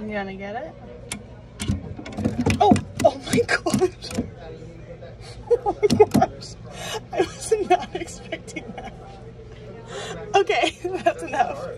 You gonna get it? Oh! Oh my gosh! Oh my gosh! I was not expecting that. Okay, that's enough.